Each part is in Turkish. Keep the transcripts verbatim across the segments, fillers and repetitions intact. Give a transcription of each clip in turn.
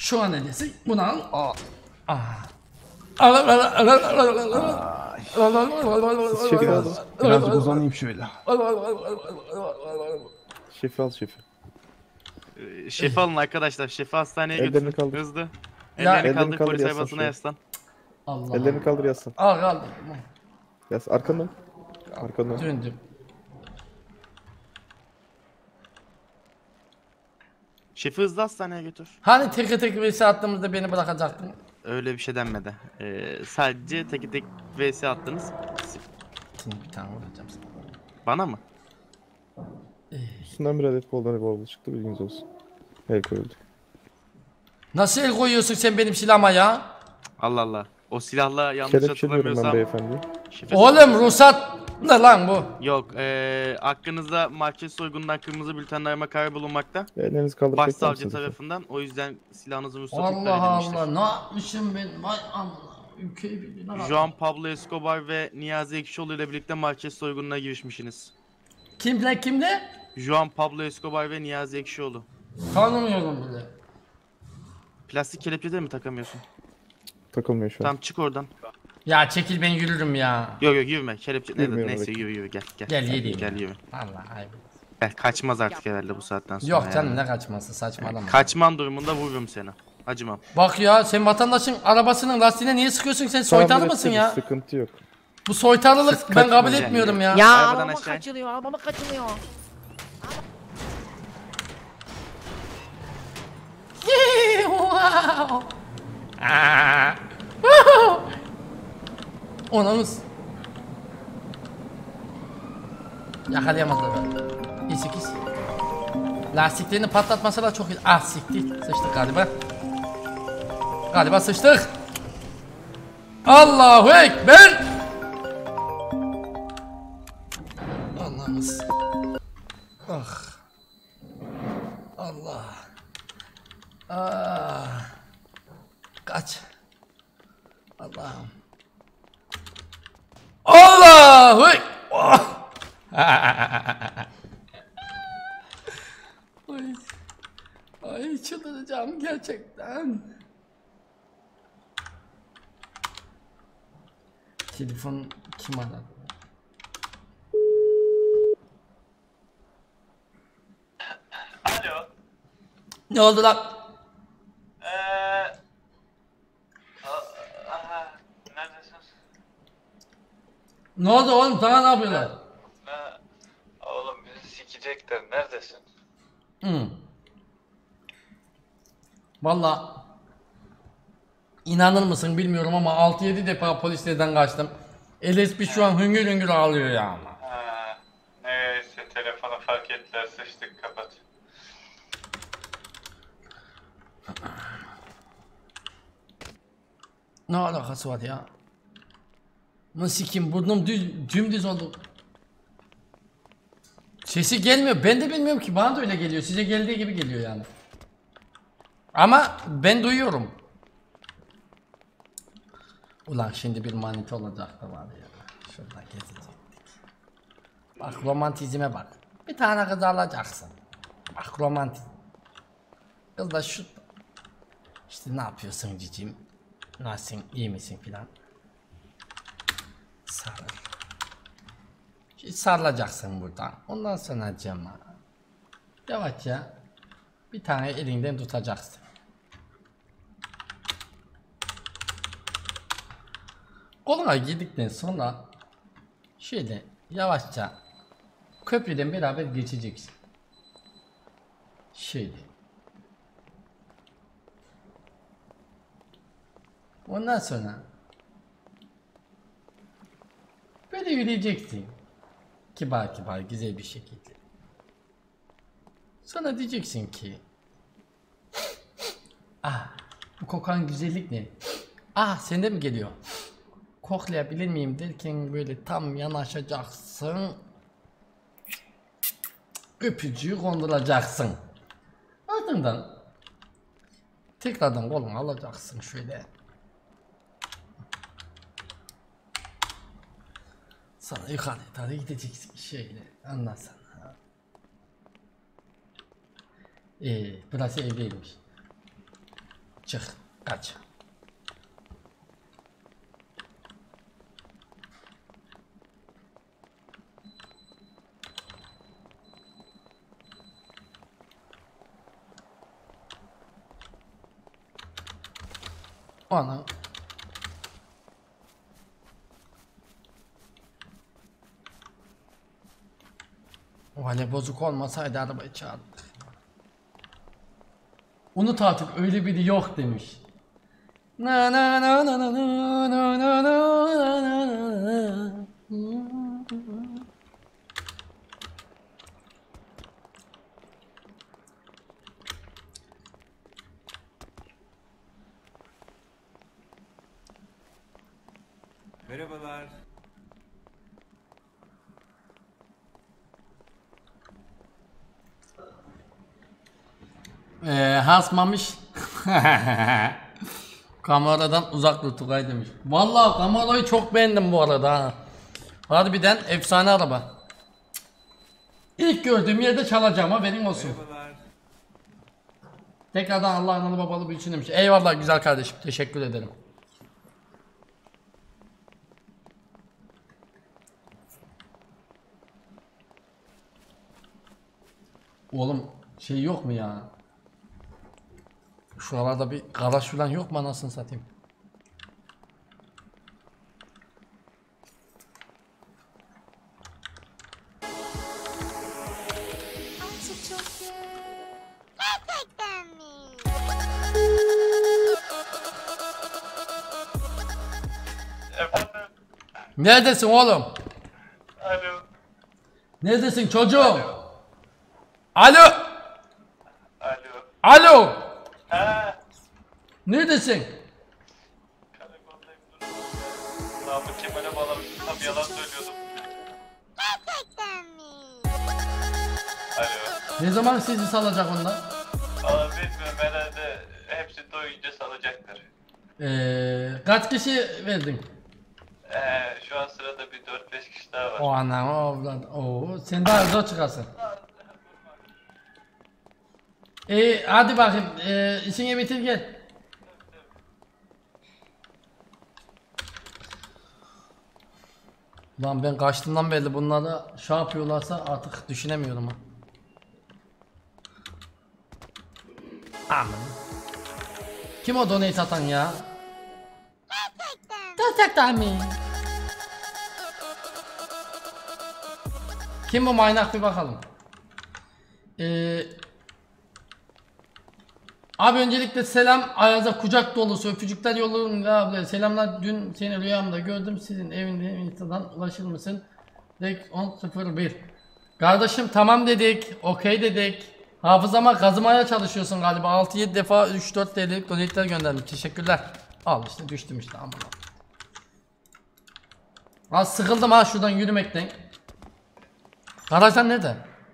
Şu an hediyesi. Bunu al. Aa. Ah. Siz şefi alın. Birazcık uzanayım şöyle. Şefi al şefi. Ee, Şefi alın arkadaşlar. Şefi hastaneye Ellerini götürün. kaldır. Hızlı. Ya- Ellerini Ellerini kaldır, kaldır, polis yaslan arabasına şöyle. yaslan. Allah. Ellerini kaldır yaslan. Al kaldır. Yas arkandan. Arkandan. Döndüm. Şefi hızlı hastaneye götür. Hani teke tek vs attığımızda beni bırakacaktın? Öyle bir şey denmedi. Ee, sadece tek tek vs attınız. Şimdi bir tane vuracağım sana. Bana mı? Üstünden bir adet koldan revolver çıktı, bilginiz olsun. El koyuldu. Nasıl el koyuyorsun sen benim silahıma ya? Allah Allah. O silahla yanlış Kelepçe diyorum ben hatırlamıyorsam... beyefendiye. şefi- Oğlum ruhsat ne lan bu? Yok. Ee, hakkınızda market soygunundan kırmızı bültenle arama kararı bulunmakta. Ellerinizi kaldıracak Başsavcı mısınız efendim? tarafından. O yüzden silahınızın ruhsatı iptal Allah edilmiştir. Allah ne yapmışım ben? Vay amına. Ülkeyi bildiğine bak. Juan Pablo Escobar ve Niyazi Ekşioğlu ile birlikte market soygununa girişmişsiniz. Kimle kimle? Juan Pablo Escobar ve Niyazi Ekşioğlu. Tanımıyorum bile. Plastik kelepçe de mi takamıyorsun? Takılmıyor şu an. Tamam çık oradan. Ya çekil ben yürürüm ya. Yok yok yürüme. Kelepçe ne Yürümüyorum, neyse bekle. yürü yürü gel gel. Gel yürüyeyim. Gel yürü. Allah ayıp. Gel kaçmaz artık herhalde bu saatten sonra. Yok canım yani. ne kaçması saçmalama. Kaçman durumunda vururum seni. Acımam. Bak ya sen vatandaşın arabasının lastiğine niye sıkıyorsun sen soytarı Tamir mısın etseniz ya? Sıkıntı yok. Bu soytarılık Sık ben kaçma kabul yani. etmiyorum ya. Ya Arabadan arabama aşağı in. kaçırıyor, arabama kaçırıyor. Onamız. Yakalayamazlar beni. İyi sekiz. Lastiklerini patlatmasalar çok iyi. Ah siktir. Sıçtık galiba. Galiba sıçtık. Allahu Ekber. Allah'ımız. Ah. Allah. Ah. Kaç. Allah'ım. Allahu Ekber. Oh. Ay. Ay çıldıracağım gerçekten. Telefon kim aradı? Alo. Ne oldu lan? Eee... Aha, neredesin? Ne oldu oğlum sana ne yapıyorlar? Ne? Oğlum bizi sikecekler, neredesin? Hı. Valla inanır mısın bilmiyorum ama altı yedi defa polislerden kaçtım. L S P şu an hüngür hüngür ağlıyor ya ama. Ha, neyse telefonu fark ettiler, sıçtık, kapat. Ne alakası var ya? Nasıl kim burnum düz, dümdüz oldu. Sesi gelmiyor. Ben de bilmiyorum ki. Bana da öyle geliyor. Size geldiği gibi geliyor yani. Ama ben duyuyorum. Ulan şimdi bir manita olacak da var ya. Şurada gezecektik. Bak romantizme bak. Bir tane kız alacaksın. Bak romantiz. Kız da şu. İşte ne yapıyorsun cicim? Nasılsın? İyi misin filan. Sarıl. Şimdi sarılacaksın buradan. Ondan sonra cama. Yavaşça bir tane elinden tutacaksın. Koluna girdikten sonra şöyle yavaşça köprüden beraber geçeceksin. Şöyle. Ondan sonra böyle yürüyeceksin. Kibar kibar güzel bir şekilde. Sonra diyeceksin ki ah bu kokan güzellik ne? Ah sende mi geliyor? Koklayabilir miyim derken böyle tam yanaşacaksın. Öpücüğü konduracaksın. Ardından tekrardan kolunu alacaksın şöyle. Sana yukarı doğru gideceksin şöyle anlasana. Eee burası ev değilmiş. Çık. Kaç. Ana. O hani bozuk olmasaydı arabayı çağırdık. Unut artık öyle biri yok demiş. Na na na na na na na na na na na. Merhabalar. Ee, hasmamış. Kameradan uzak dur Tugay demiş. Vallahi kamerayı çok beğendim bu arada ha. Harbiden efsane araba. İlk gördüğüm yerde çalacağım, haberin olsun. Merhabalar. Tekrardan Allah analı babalı büyüsün demiş. Eyvallah güzel kardeşim, teşekkür ederim. Oğlum şey yok mu ya? Şuralarda bir garaj falan yok mu anasını satayım? Gerçekten mi? Efendim? Neredesin oğlum? Alo. Neredesin çocuğum? Alo. Alo. Alo. He. Neredesin? Karakoldayım dur. Namık Kemal'e bağlamıştım. Tam yalan söylüyordum. Gerçekten mi? Alo. Ne zaman sizi salacak onlar? Valla bilmiyorum herhalde hepsi doyunca salacaklar. Ee, kaç kişi verdin? Ee, şu an sırada bir dört beş kişi daha var. O anam o lan o sen daha zor çıkarsın. Ee, hadi bakayım ee, işini bitir gel. Lan ben kaçtığımdan belli bunları şey yapıyorlarsa artık düşünemiyorum ha. Aman. Kim o donate atan ya? Gerçekten mi? Kim bu maynak bir bakalım. Ee, abi öncelikle selam Ayaz'a kucak dolusu öpücükler yolluyorum ya abla. Selamlar, dün seni rüyamda gördüm, sizin evinde Insta'dan ulaşır mısın? Direkt on sıfır bir. Kardeşim tamam dedik, okey dedik. Hafızama kazımaya çalışıyorsun galiba. altı yedi defa üç dört T L'lik donate'ler gönderdim. Teşekkürler. Al işte düştüm işte aman. Az sıkıldım ha şuradan yürümekten. Garajdan nerede?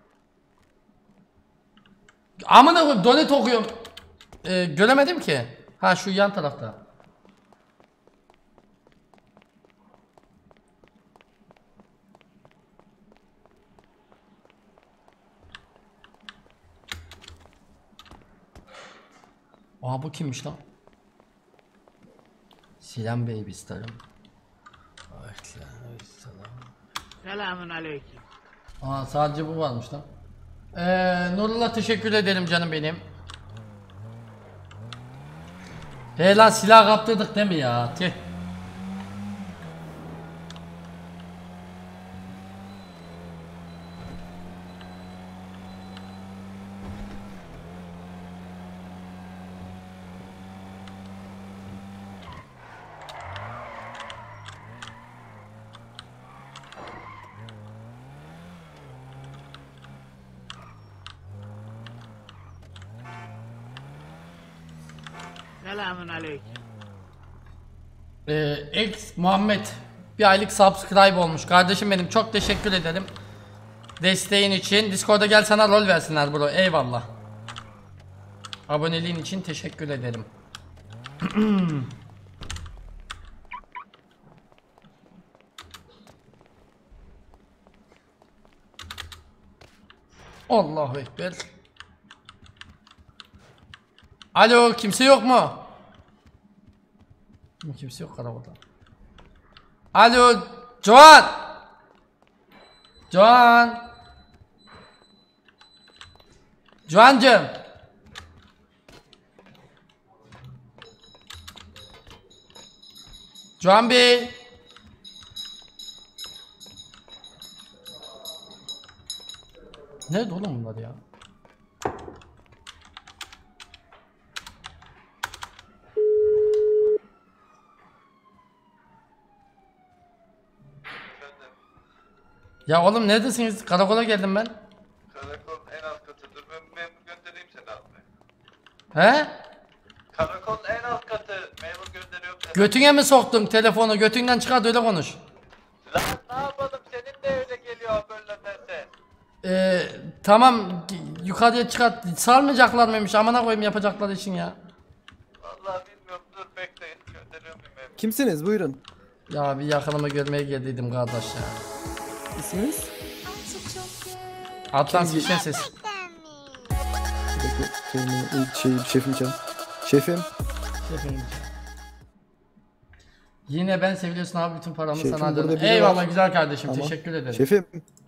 Amına koyayım donate okuyorum. Ee, göremedim ki. Ha şu yan tarafta. Aa bu kimmiş lan? Selam baby starım. Selamun aleyküm. Aa sadece bu varmış lan. Ee, Nurullah teşekkür ederim canım benim. He lan silah kaptırdık değil mi ya? Tih. Selamun aleyküm. Ee, X Muhammed bir aylık subscribe olmuş. Kardeşim benim çok teşekkür ederim. Desteğin için. Discord'a gel sana rol versinler bro. Eyvallah. Aboneliğin için teşekkür ederim. Allahu Ekber. Alo kimse yok mu? Kimse yok karakolda. Alo Joan. Joan. Joancım. Joan Bey. Nerede oğlum bunlar ya? Ya oğlum neredesiniz? Karakola geldim ben. Karakol en alt katıdır. Ben memur göndereyim seni abi. He? Karakol en alt katı. Memur gönderiyorum seni. Götüne mi soktun telefonu? Götünden çıkart öyle konuş. Lan ne yapalım? Senin de öyle geliyor hoparlörden ses. Ee, tamam yukarıya çıkart. Salmayacaklar mıymış? Amına koyayım yapacaklar için ya. Vallahi bilmiyorum. Dur bekleyin. Gönderiyorum bir memur. Kimsiniz? Buyurun. Ya bir yakınımı görmeye geldiydim kardeş ya. İsminiz? Atlan Sişen ses. Gerçekten mi? Bir dakika. Kelime, şey, şefim çağır. Şefim. Şefim. Yine ben seviyorsun abi bütün paramı Şefim, sana burada alırım. biri Eyvallah var. güzel kardeşim Tamam. teşekkür ederim. Şefim.